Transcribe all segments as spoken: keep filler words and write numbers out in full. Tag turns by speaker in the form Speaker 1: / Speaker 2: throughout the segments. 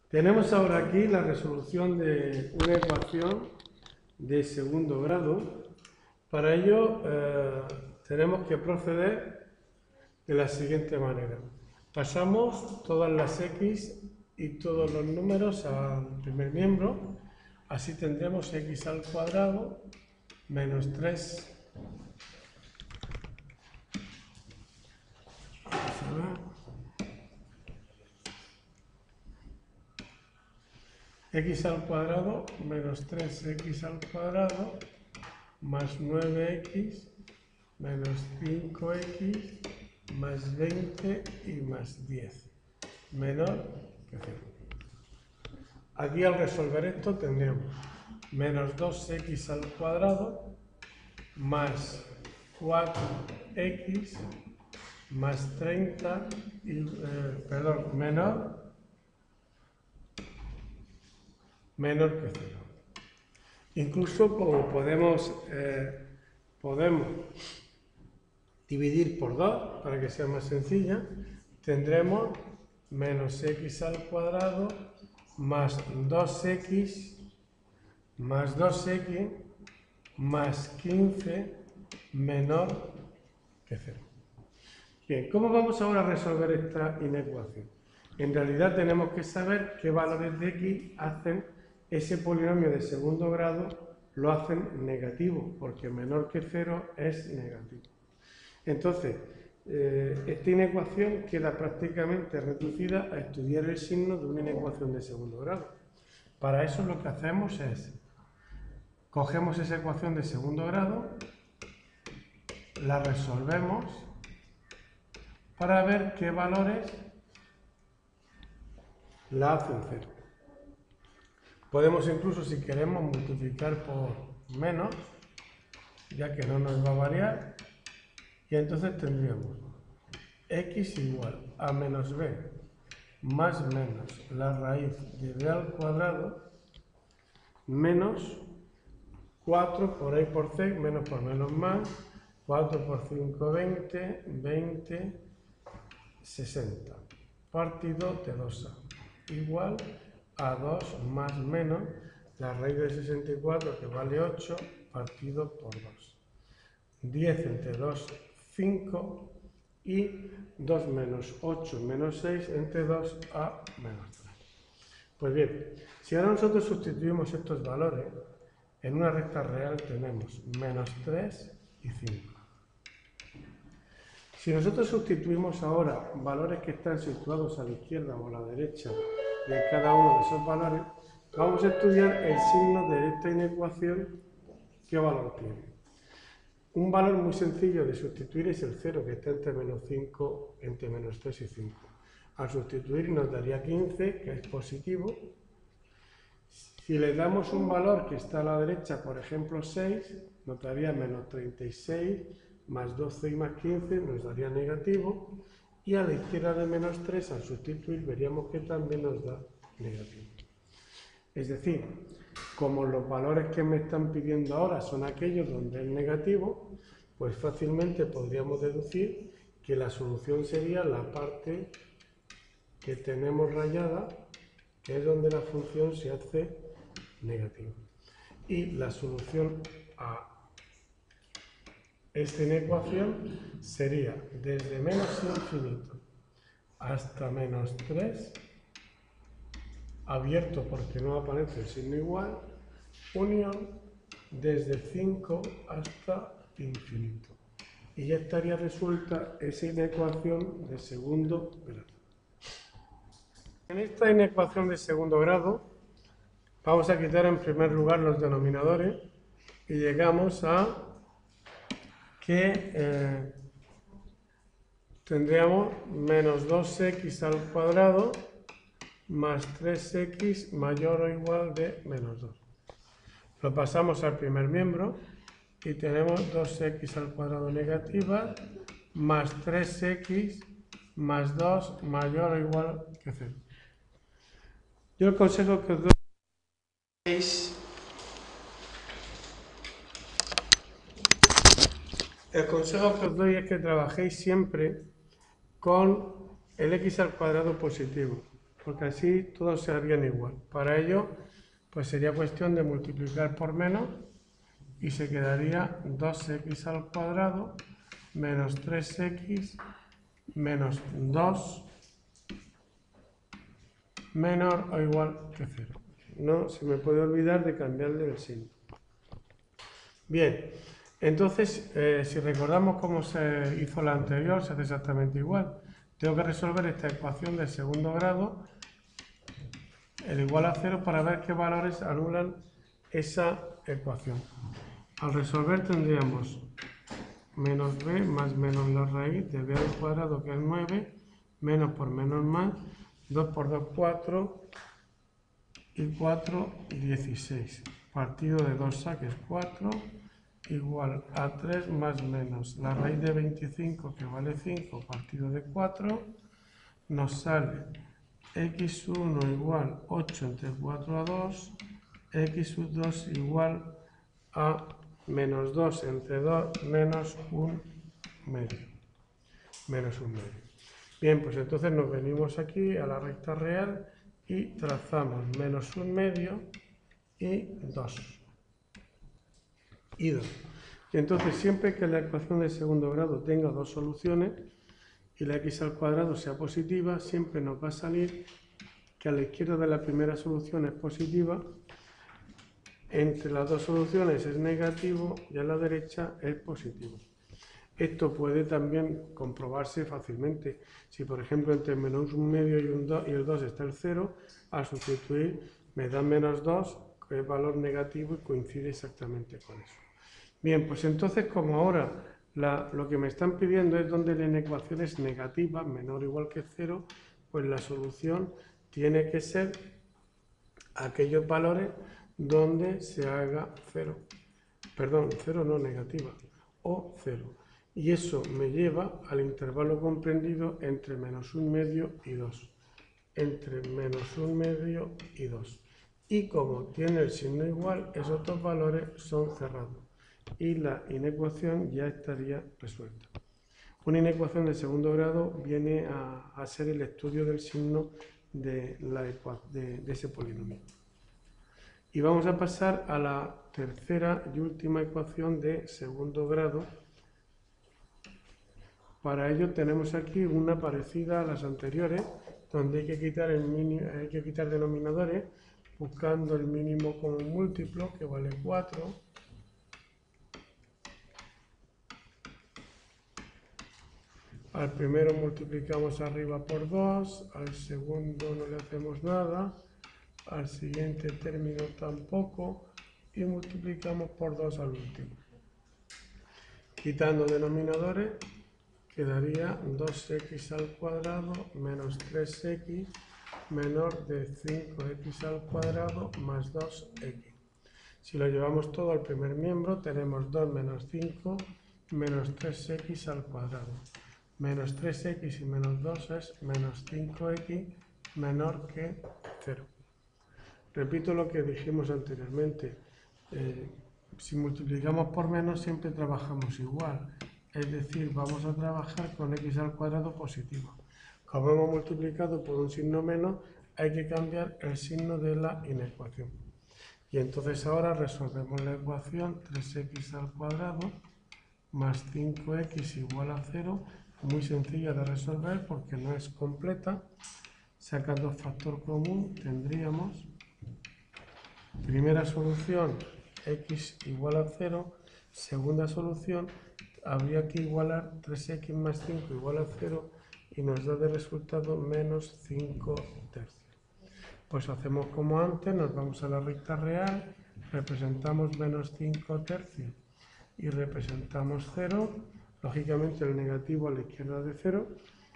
Speaker 1: Tenemos ahora aquí la resolución de una ecuación de segundo grado. Para ello eh, tenemos que proceder de la siguiente manera. Pasamos todas las x y todos los números al primer miembro. Así tendremos x al cuadrado menos tres. X al cuadrado menos tres x al cuadrado más nueve x menos cinco x más veinte y más diez menor que cero. Aquí al resolver esto tendremos menos dos x al cuadrado más cuatro x más treinta y, eh, perdón, menor menor que cero. Incluso como podemos, eh, podemos dividir por dos para que sea más sencilla, tendremos menos x al cuadrado más dos x más dos x más quince menor que cero. Bien, ¿cómo vamos ahora a resolver esta inecuación? En realidad tenemos que saber qué valores de x hacen ese polinomio de segundo grado, lo hacen negativo, porque menor que cero es negativo. Entonces, eh, esta inecuación queda prácticamente reducida a estudiar el signo de una inecuación de segundo grado. Para eso lo que hacemos es, cogemos esa ecuación de segundo grado, la resolvemos para ver qué valores la hacen cero. Podemos incluso, si queremos, multiplicar por menos, ya que no nos va a variar, y entonces tendríamos x igual a menos b más menos la raíz de b al cuadrado menos cuatro por a por c, menos por menos más, cuatro por cinco, veinte, veinte, sesenta, partido de dos a, igual a dos más menos la raíz de sesenta y cuatro, que vale ocho, partido por dos. diez entre dos, cinco, y dos menos ocho menos seis entre dos a menos tres. Pues bien, si ahora nosotros sustituimos estos valores, en una recta real tenemos menos tres y cinco. Si nosotros sustituimos ahora valores que están situados a la izquierda o a la derecha de cada uno de esos valores, vamos a estudiar el signo de esta inecuación, qué valor tiene. Un valor muy sencillo de sustituir es el cero, que está entre menos cinco, entre menos tres y cinco. Al sustituir nos daría quince, que es positivo. Si le damos un valor que está a la derecha, por ejemplo seis, nos daría menos treinta y seis, más doce y más quince nos daría negativo. Y a la izquierda de menos tres, al sustituir, veríamos que también nos da negativo. Es decir, como los valores que me están pidiendo ahora son aquellos donde es negativo, pues fácilmente podríamos deducir que la solución sería la parte que tenemos rayada, que es donde la función se hace negativa. Y la solución a esta inecuación sería desde menos infinito hasta menos tres, abierto porque no aparece el signo igual, unión desde cinco hasta infinito. Y ya estaría resuelta esa inecuación de segundo grado. En esta inecuación de segundo grado vamos a quitar en primer lugar los denominadores y llegamos a que eh, tendríamos menos dos x al cuadrado más tres x mayor o igual de menos dos. Lo pasamos al primer miembro y tenemos dos x al cuadrado negativa más tres x más dos mayor o igual que cero. Yo el consejo que os doy es el consejo que os doy es que trabajéis siempre con el x al cuadrado positivo. porque así todos se harían igual. Para ello, pues sería cuestión de multiplicar por menos y se quedaría dos equis al cuadrado menos tres equis menos dos menor o igual que cero. No se me puede olvidar de cambiarle el signo. Bien, entonces, eh, si recordamos cómo se hizo la anterior, se hace exactamente igual. Tengo que resolver esta ecuación de segundo grado, el igual a cero, para ver qué valores anulan esa ecuación. Al resolver tendríamos menos b más menos la raíz de b al cuadrado, que es nueve, menos por menos más, dos por dos, cuatro, y cuatro, dieciséis. Partido de dos a, que es cuatro, igual a tres más menos la raíz de veinticinco, que vale cinco, partido de cuatro, nos sale equis uno igual ocho entre cuatro a dos, equis dos igual a menos dos entre dos menos un medio. Menos un medio. Bien, pues entonces nos venimos aquí a la recta real y trazamos menos un medio y dos. Y dos. Y entonces siempre que la ecuación de segundo grado tenga dos soluciones y la x al cuadrado sea positiva, siempre nos va a salir que a la izquierda de la primera solución es positiva, entre las dos soluciones es negativo y a la derecha es positivo. Esto puede también comprobarse fácilmente. Si, por ejemplo, entre menos un medio y, un dos, y el dos está el cero, al sustituir me da menos dos, que es valor negativo y coincide exactamente con eso. Bien, pues entonces, como ahora la, lo que me están pidiendo es donde la inecuación es negativa, menor o igual que cero, pues la solución tiene que ser aquellos valores donde se haga cero. Perdón, cero no, negativa, o cero. Y eso me lleva al intervalo comprendido entre menos un medio y dos. Entre menos un medio y dos. Y como tiene el signo igual, esos dos valores son cerrados. Y la inecuación ya estaría resuelta. Una inecuación de segundo grado viene a, a ser el estudio del signo de, la, de, de ese polinomio. Y vamos a pasar a la tercera y última ecuación de segundo grado. Para ello tenemos aquí una parecida a las anteriores, donde hay que quitar, el mínimo, hay que quitar denominadores, buscando el mínimo común múltiplo, que vale cuatro. Al primero multiplicamos arriba por dos, al segundo no le hacemos nada, al siguiente término tampoco, y multiplicamos por dos al último. Quitando denominadores, quedaría dos equis al cuadrado menos tres equis menor de cinco equis al cuadrado más dos equis. Si lo llevamos todo al primer miembro, tenemos dos menos cinco menos tres equis al cuadrado. Menos tres equis y menos dos es menos cinco equis menor que cero. Repito lo que dijimos anteriormente. Eh, si multiplicamos por menos, siempre trabajamos igual. Es decir, vamos a trabajar con x al cuadrado positivo. Como hemos multiplicado por un signo menos, hay que cambiar el signo de la inecuación. Y entonces ahora resolvemos la ecuación tres equis al cuadrado más cinco equis igual a cero. Muy sencilla de resolver porque no es completa. Sacando factor común tendríamos primera solución x igual a cero, segunda solución habría que igualar tres equis más cinco igual a cero y nos da de resultado menos cinco tercios. Pues hacemos como antes, nos vamos a la recta real, representamos menos cinco tercios y representamos cero, lógicamente el negativo a la izquierda de cero,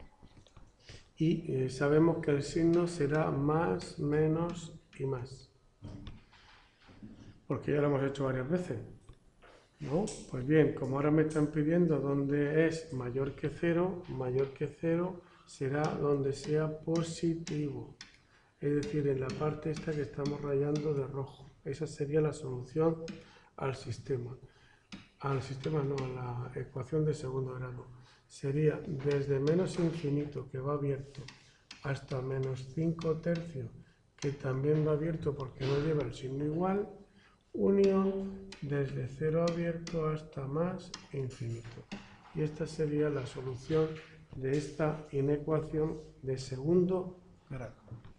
Speaker 1: y eh, sabemos que el signo será más, menos y más, porque ya lo hemos hecho varias veces, ¿no? Pues bien, como ahora me están pidiendo donde es mayor que cero, mayor que cero será donde sea positivo, es decir, en la parte esta que estamos rayando de rojo. Esa sería la solución al sistema. Al sistema no, a la ecuación de segundo grado. Sería desde menos infinito, que va abierto, hasta menos cinco tercios, que también va abierto porque no lleva el signo igual, unión desde cero abierto hasta más infinito. Y esta sería la solución de esta inecuación de segundo grado.